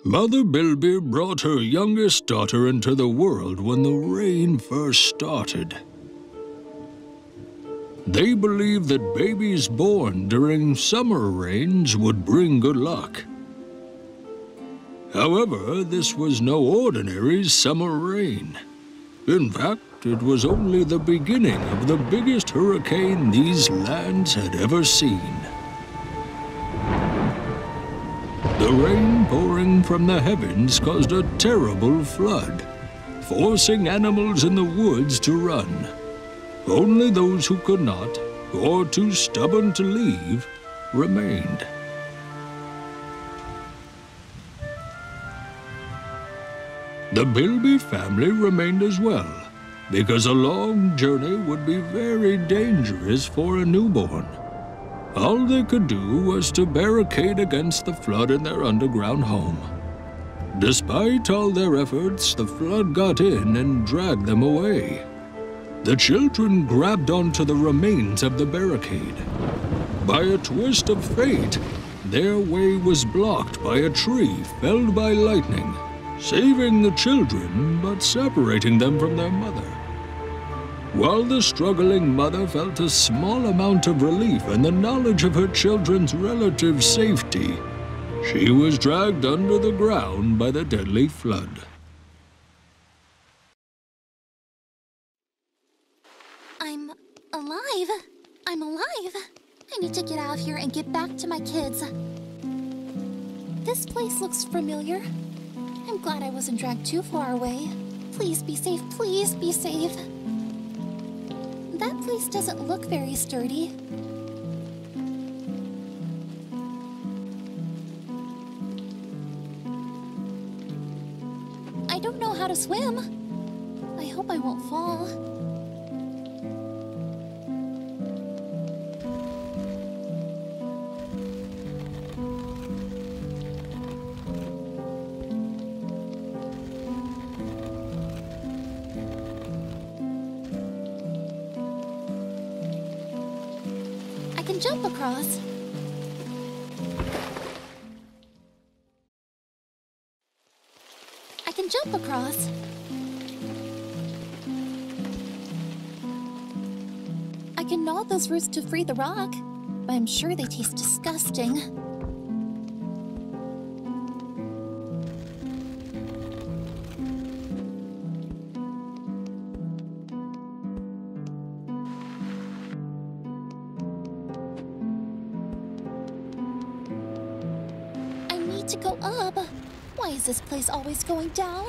Mother Bilby brought her youngest daughter into the world when the rain first started. They believed that babies born during summer rains would bring good luck. However, this was no ordinary summer rain. In fact, it was only the beginning of the biggest hurricane these lands had ever seen. The rain pouring from the heavens caused a terrible flood, forcing animals in the woods to run. Only those who could not, or too stubborn to leave, remained. The Bilby family remained as well, because a long journey would be very dangerous for a newborn. All they could do was to barricade against the flood in their underground home. Despite all their efforts, the flood got in and dragged them away. The children grabbed onto the remains of the barricade. By a twist of fate, their way was blocked by a tree felled by lightning, saving the children but separating them from their mother. While the struggling mother felt a small amount of relief in the knowledge of her children's relative safety, she was dragged under the ground by the deadly flood. I'm alive! I need to get out of here and get back to my kids. This place looks familiar. I'm glad I wasn't dragged too far away. Please be safe, please be safe. That place doesn't look very sturdy. I don't know how to swim. I hope I won't fall. I can jump across. I can jump across. I can gnaw those roots to free the rock, but I'm sure they taste disgusting. To go up. Why is this place always going down?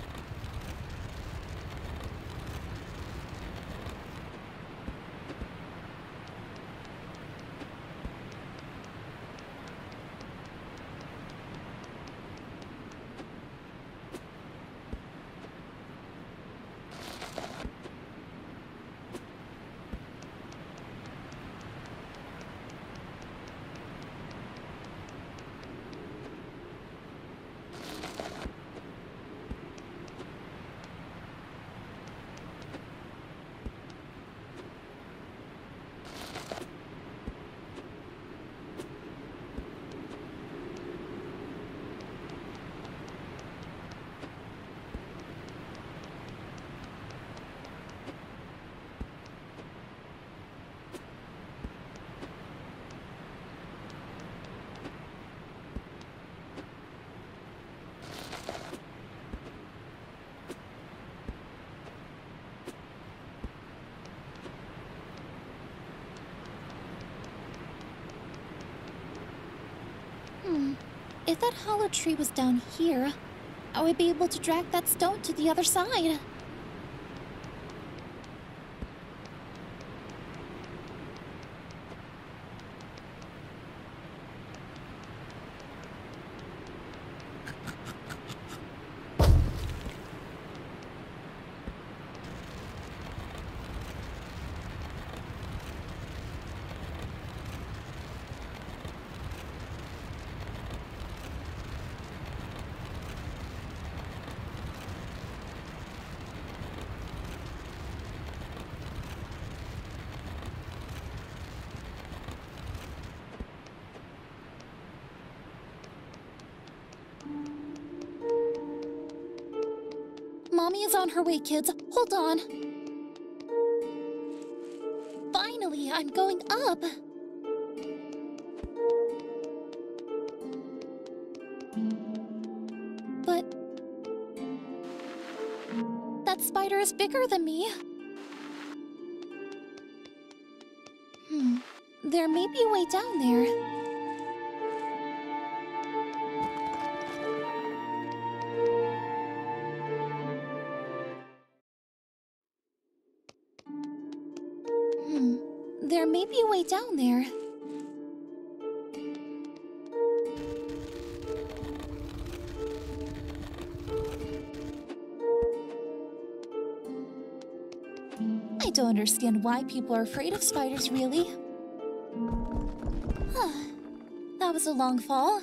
If that hollow tree was down here, I would be able to drag that stone to the other side. Mommy is on her way, kids. Hold on. Finally, I'm going up. But that spider is bigger than me. There may be a way down there. There may be a way down there. I don't understand why people are afraid of spiders, really. That was a long fall.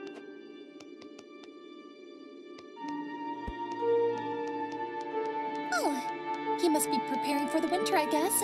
Oh, he must be preparing for the winter, I guess.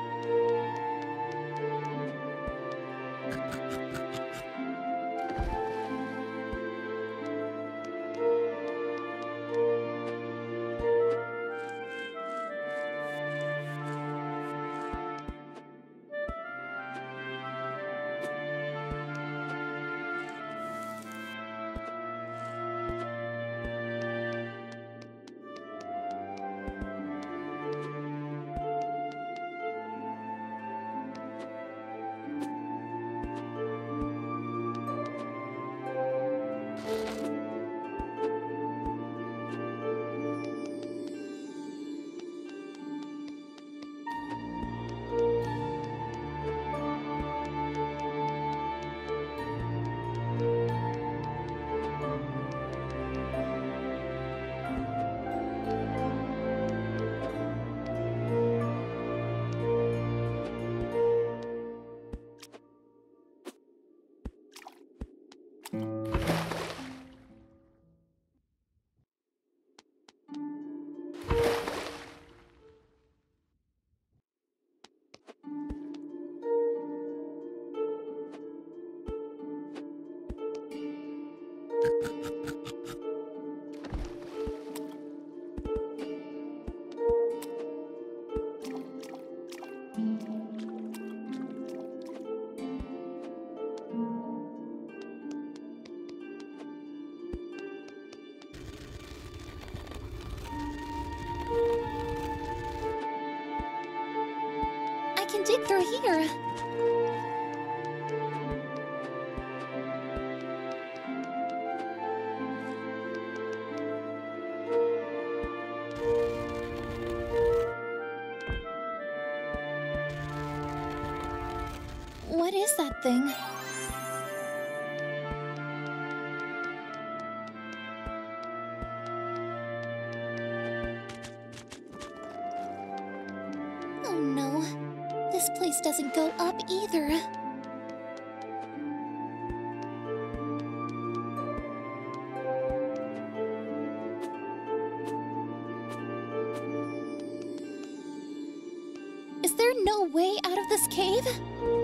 I can dig through here. What is that thing? Oh no, this place doesn't go up either. Is there no way out of this cave?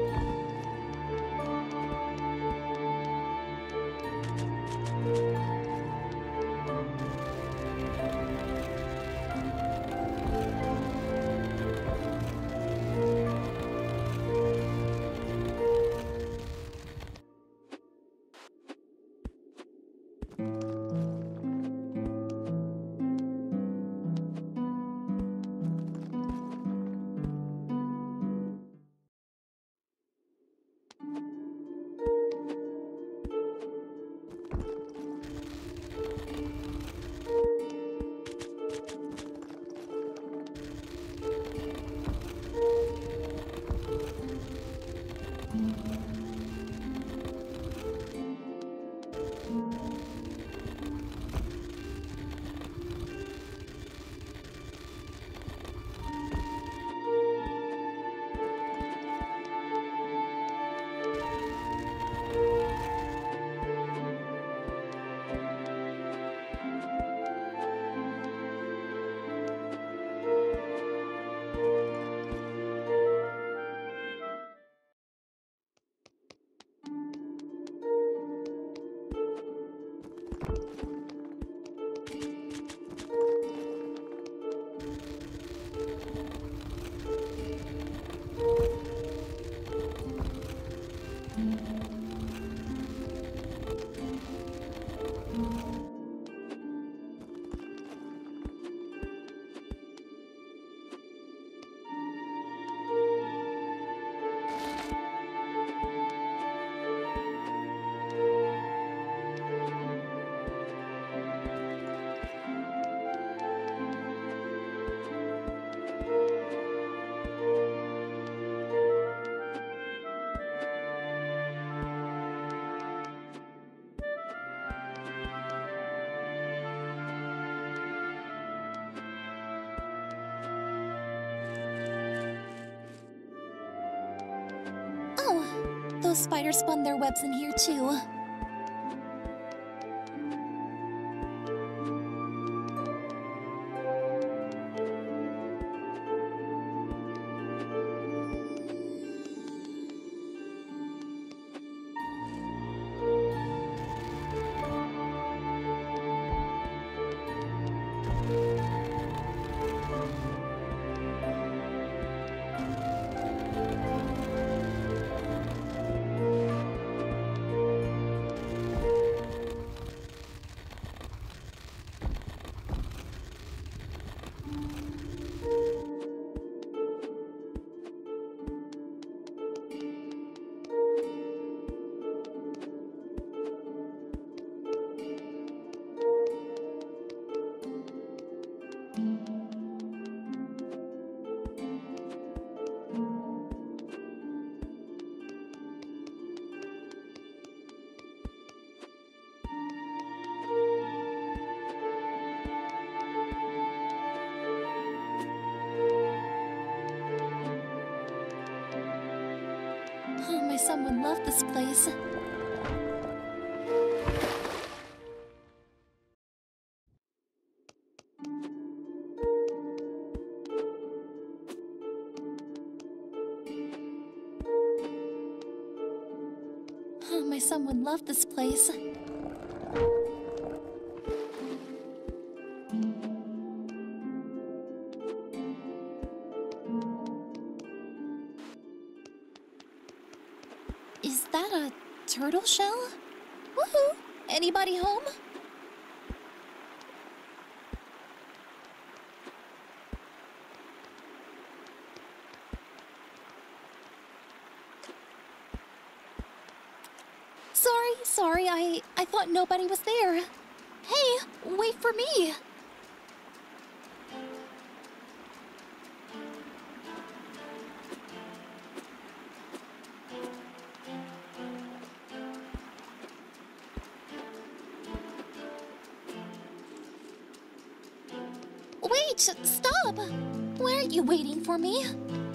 Oh, those spiders spun their webs in here too. Oh, my son would love this place. Oh, my son would love this place. Is that a turtle shell? Woohoo! Anybody home? Sorry, I thought nobody was there. Hey, wait for me! Wait, stop! Why aren't you waiting for me?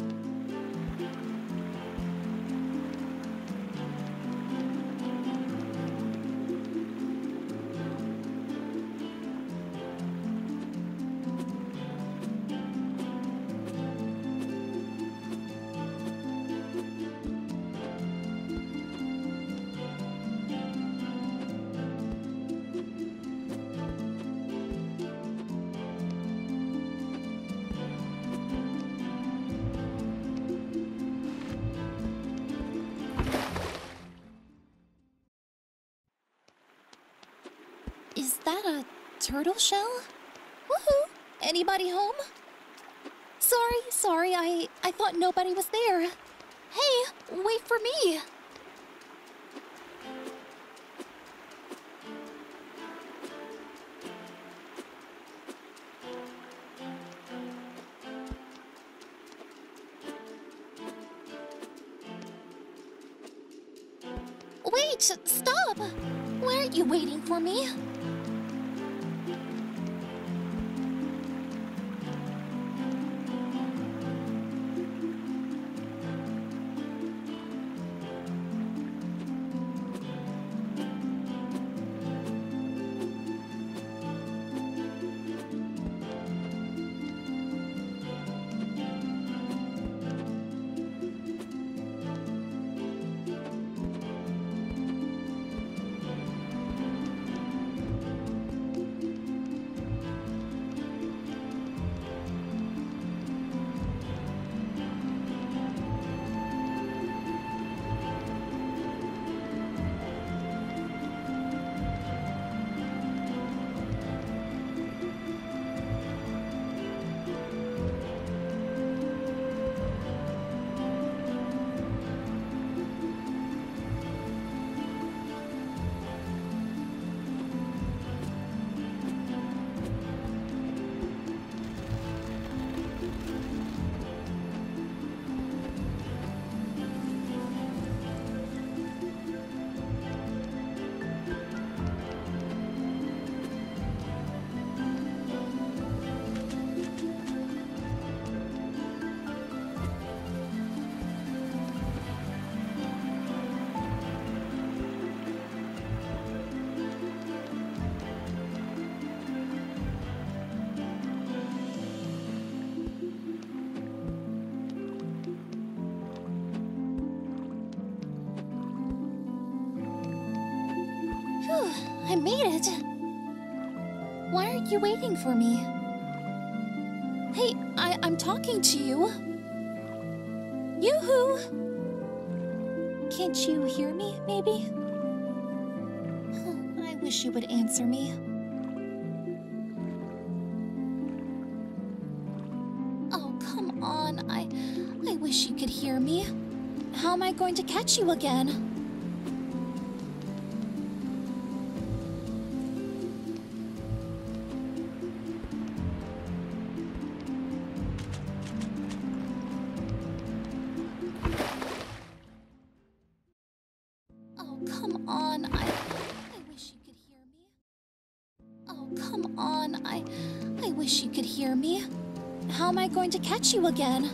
Is that a turtle shell? Woohoo! Anybody home? Sorry, I thought nobody was there. Hey, wait for me! Wait, stop! Why aren't you waiting for me? Whew, I made it. Why aren't you waiting for me? Hey, I'm talking to you. Yoo-hoo! Can't you hear me, maybe? I wish you would answer me. Oh, come on. I wish you could hear me. How am I going to catch you again? Oh, come on. I wish you could hear me. Oh, come on. I wish you could hear me. How am I going to catch you again?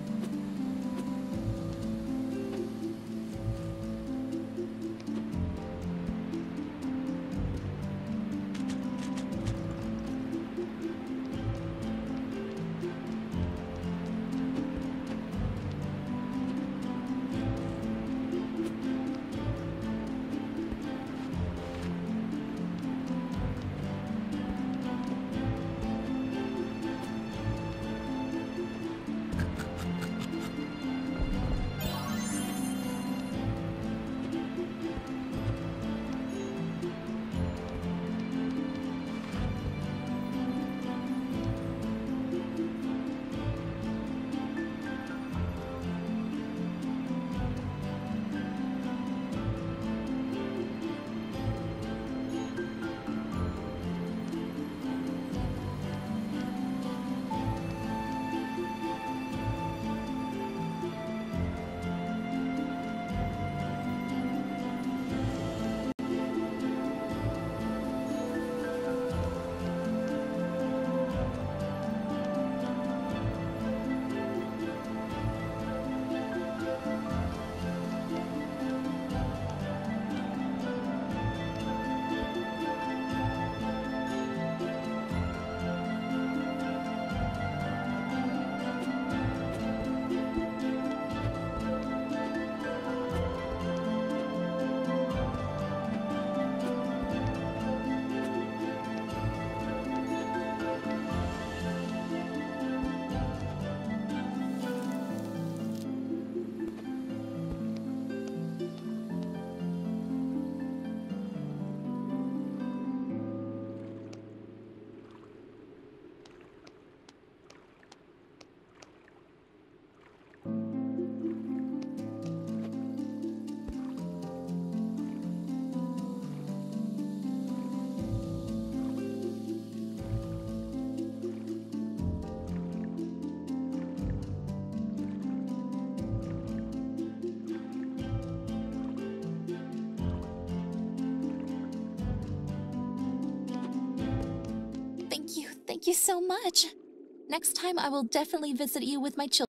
Thank you so much. Next time I will definitely visit you with my children.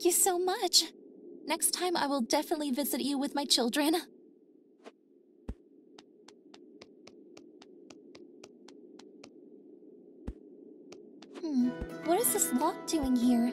you so much. Next time I will definitely visit you with my children. What is this lock doing here?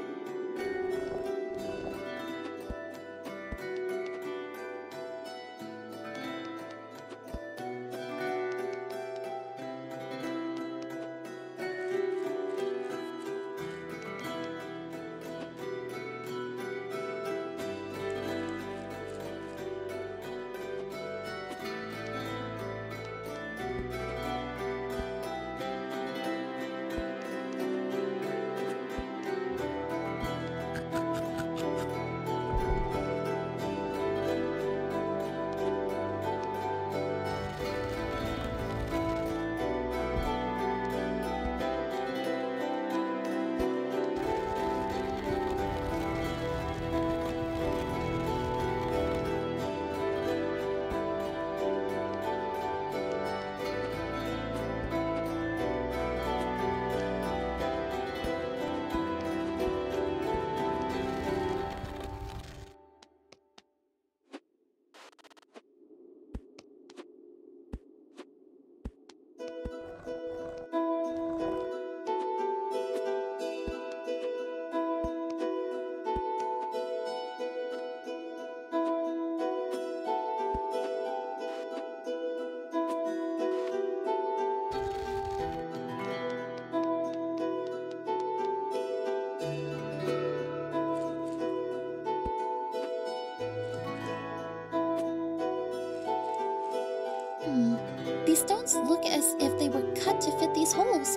These stones look as if they were cut to fit these holes.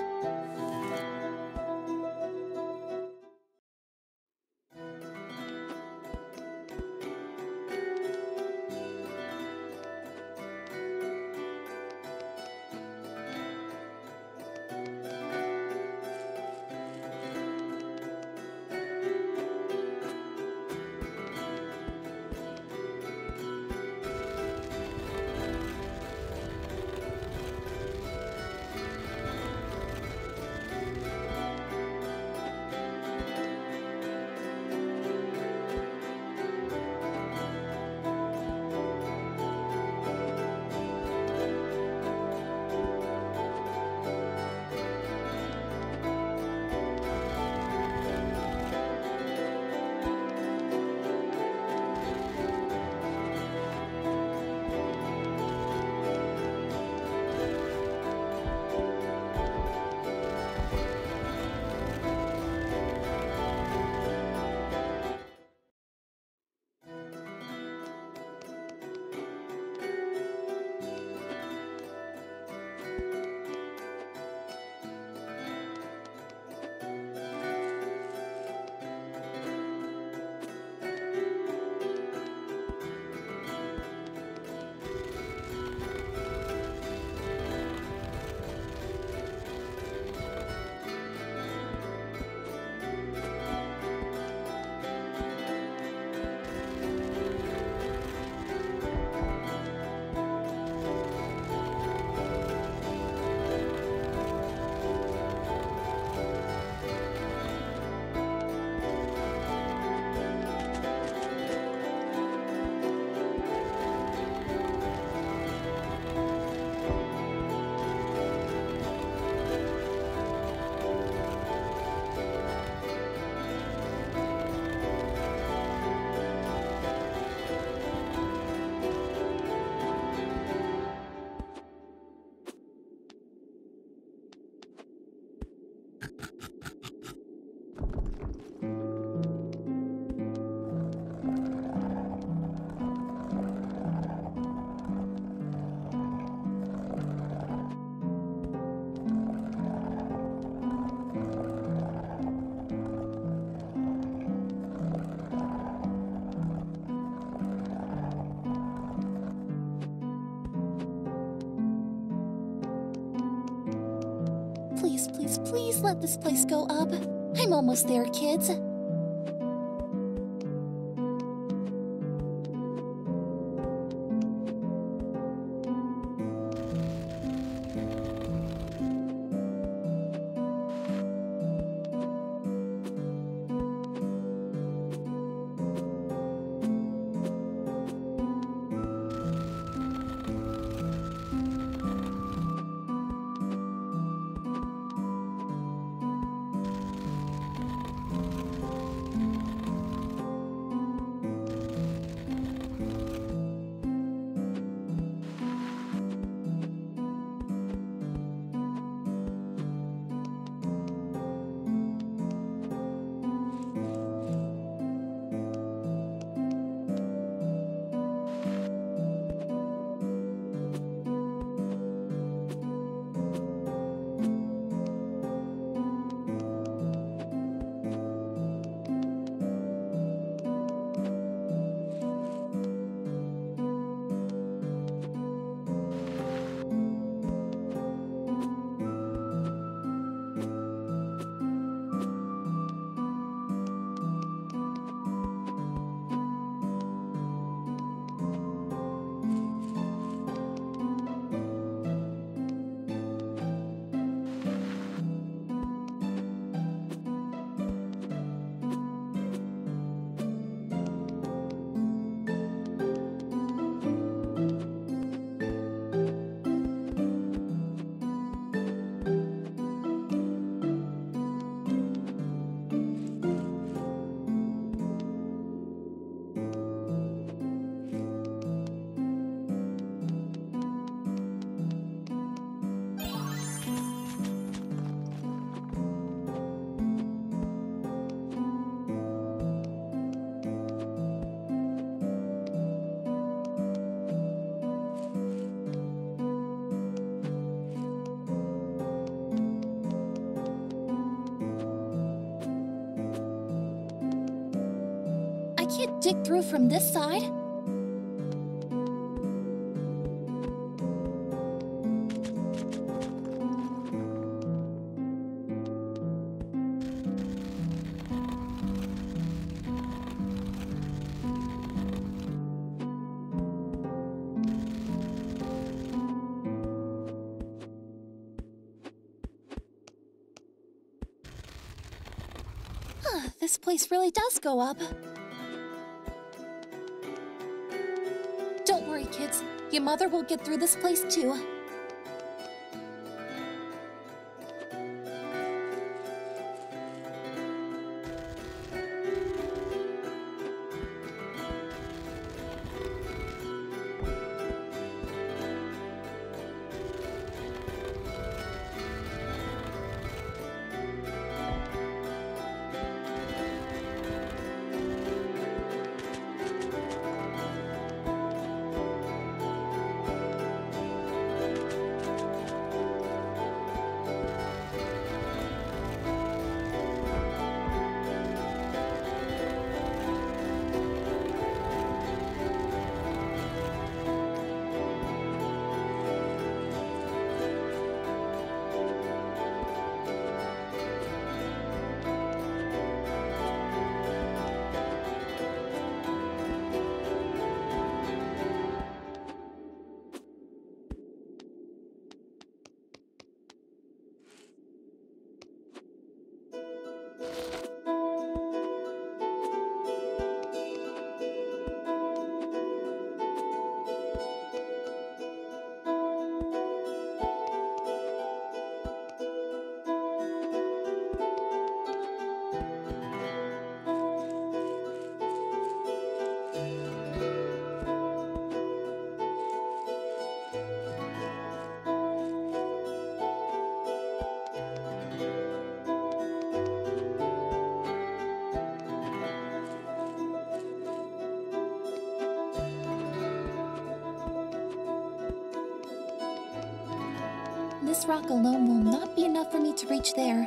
Please, please, please let this place go up. I'm almost there, kids. can't dig through from this side. This place really does go up. Don't worry, kids. Your mother will get through this place too. This rock alone will not be enough for me to reach there.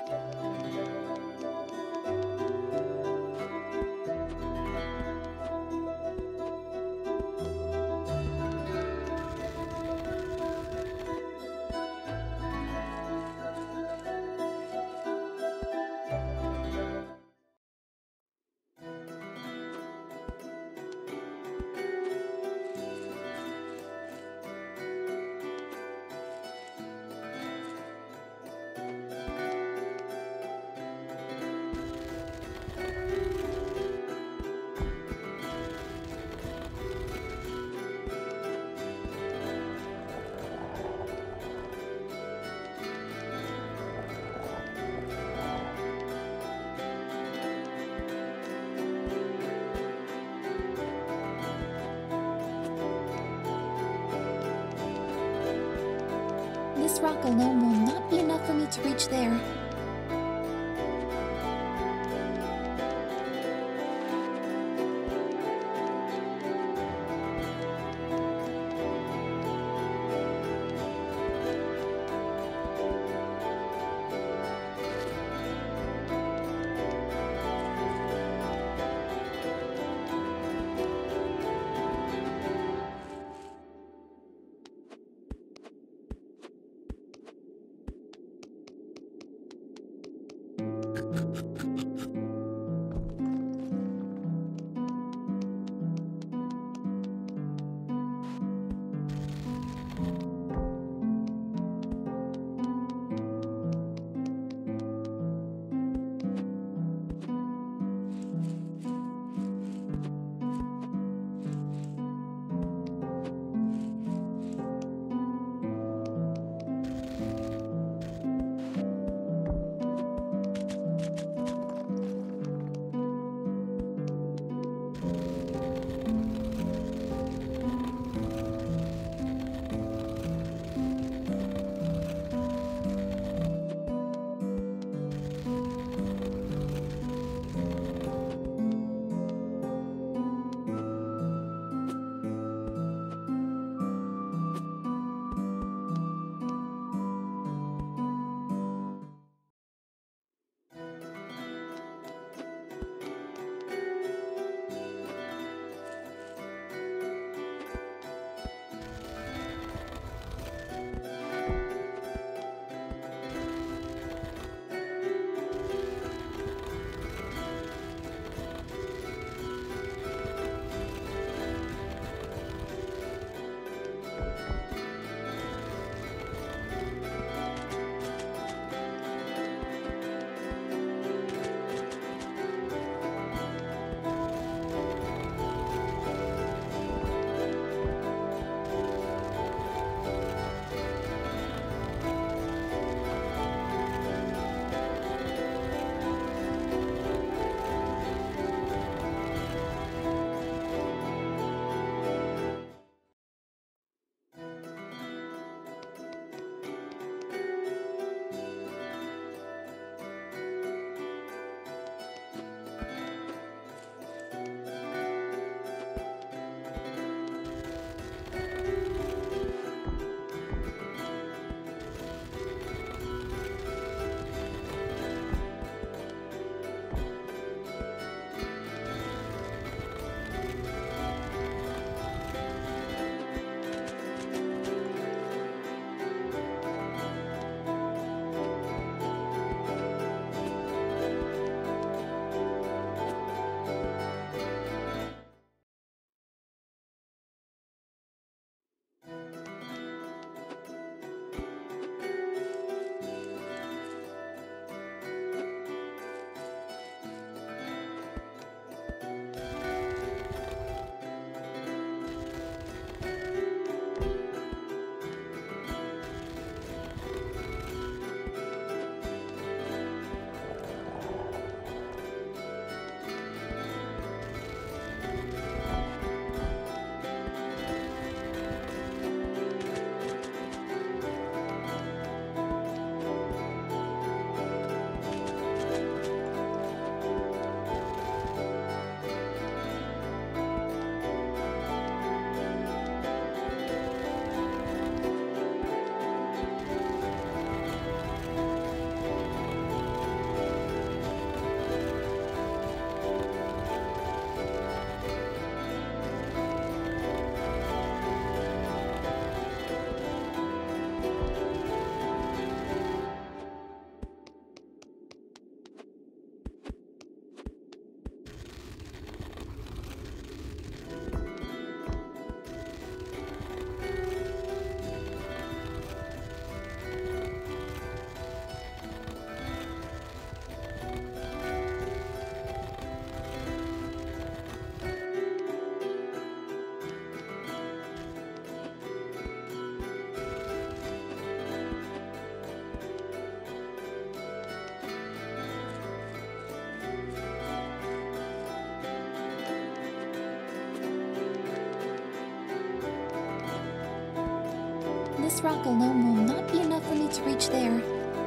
This rock alone will not be enough for me to reach there. rock alone will not be enough for me to reach there.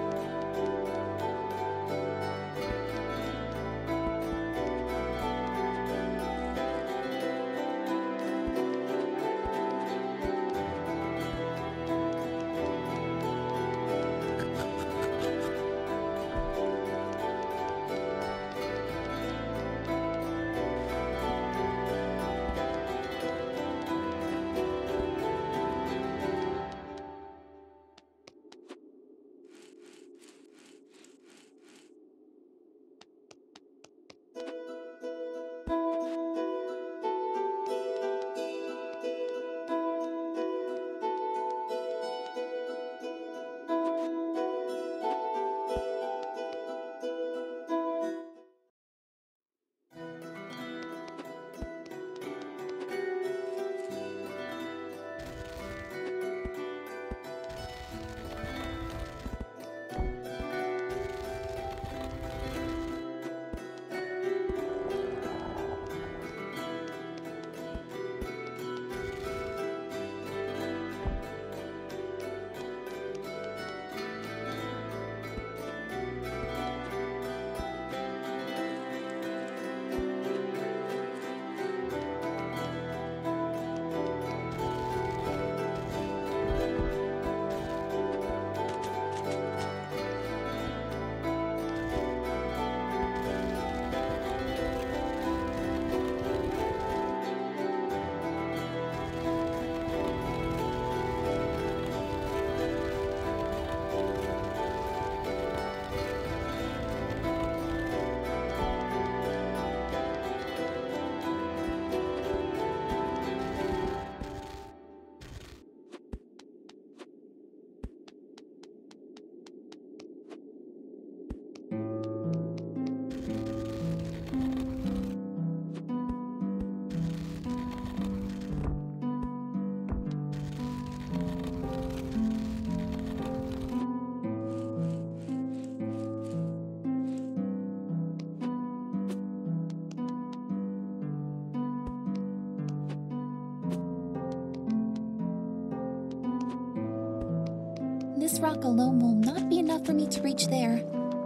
This rock alone will not be enough for me to reach there.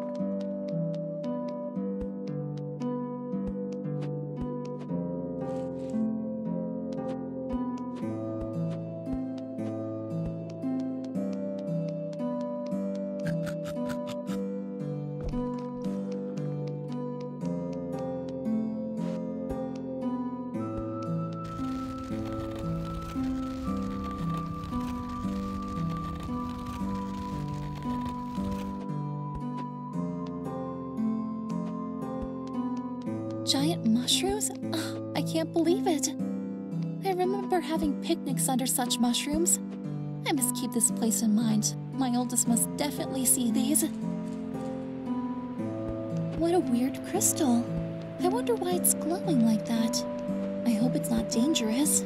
Giant mushrooms? I can't believe it. I remember having picnics under such mushrooms. I must keep this place in mind. My oldest must definitely see these. What a weird crystal. I wonder why it's glowing like that. I hope it's not dangerous.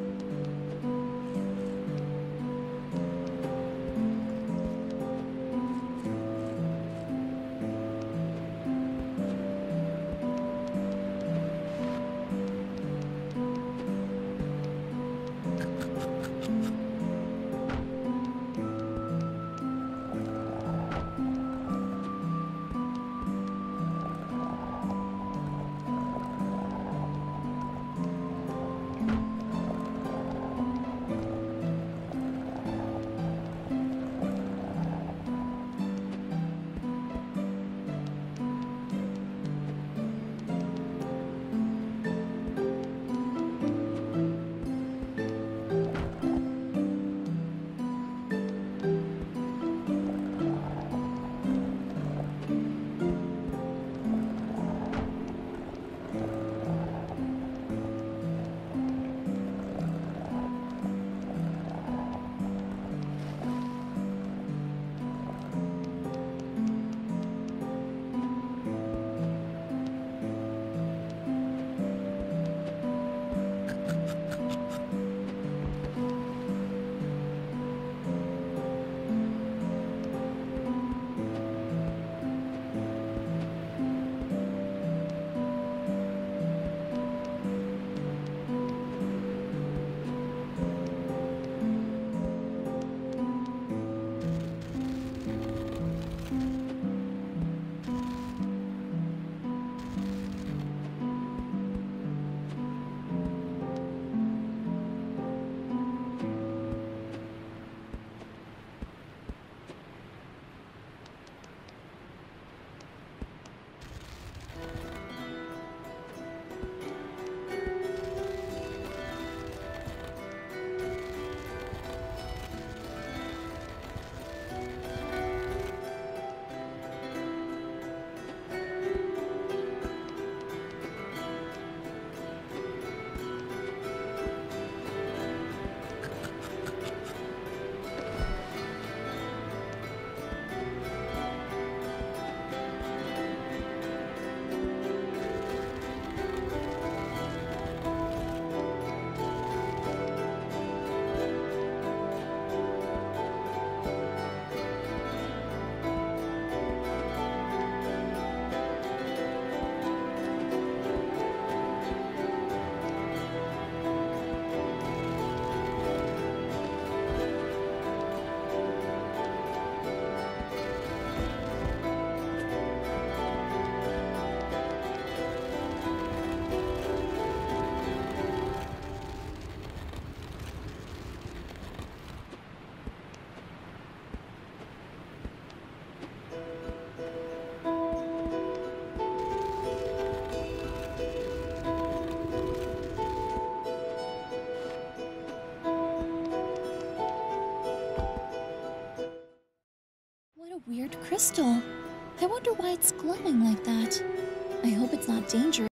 crystal. I wonder why it's glowing like that. I hope it's not dangerous.